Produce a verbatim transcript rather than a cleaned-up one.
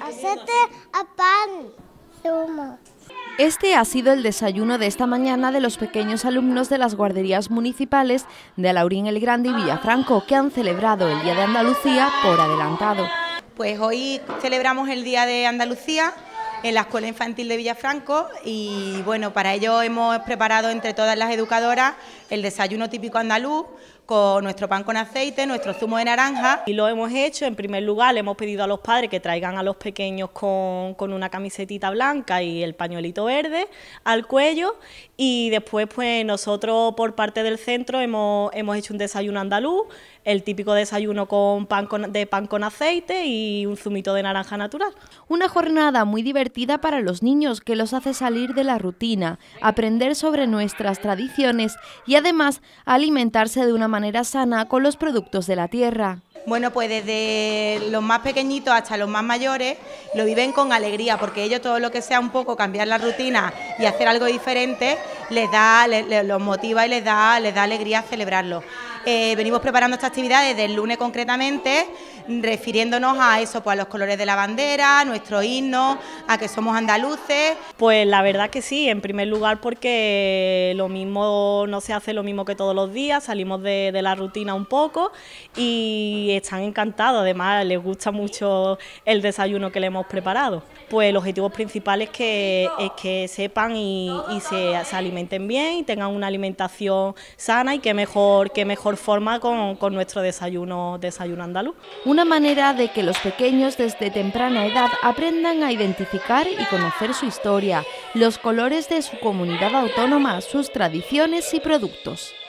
Aceite a pan, zumo. Este ha sido el desayuno de esta mañana de los pequeños alumnos de las guarderías municipales de Alhaurín el Grande y Villafranco, que han celebrado el Día de Andalucía por adelantado. Pues hoy celebramos el Día de Andalucía en la Escuela Infantil de Villafranco y bueno, para ello hemos preparado entre todas las educadoras el desayuno típico andaluz con nuestro pan con aceite, nuestro zumo de naranja. Y lo hemos hecho, en primer lugar le hemos pedido a los padres que traigan a los pequeños con, con una camisetita blanca y el pañuelito verde al cuello, y después pues nosotros por parte del centro hemos, hemos hecho un desayuno andaluz, el típico desayuno con pan con, de pan con aceite y un zumito de naranja natural. Una jornada muy divertida para los niños, que los hace salir de la rutina, aprender sobre nuestras tradiciones y además alimentarse de una manera sana con los productos de la tierra. Bueno, pues desde los más pequeñitos hasta los más mayores lo viven con alegría, porque ellos todo lo que sea un poco cambiar la rutina y hacer algo diferente les da, les, les, los motiva y les da, les da alegría celebrarlo. Eh, venimos preparando esta actividad desde el lunes concretamente, refiriéndonos a eso, pues a los colores de la bandera, nuestro himno, a que somos andaluces. Pues la verdad que sí, en primer lugar porque lo mismo no se hace lo mismo que todos los días, salimos de, de la rutina un poco y están encantados, además les gusta mucho el desayuno que le hemos preparado. Pues el objetivo principal es que, es que sepan y, y se, se alimenten bien y tengan una alimentación sana, y que mejor, que mejor forma con, con nuestro desayuno, desayuno andaluz. Una manera de que los pequeños desde temprana edad aprendan a identificar y conocer su historia, los colores de su comunidad autónoma, sus tradiciones y productos.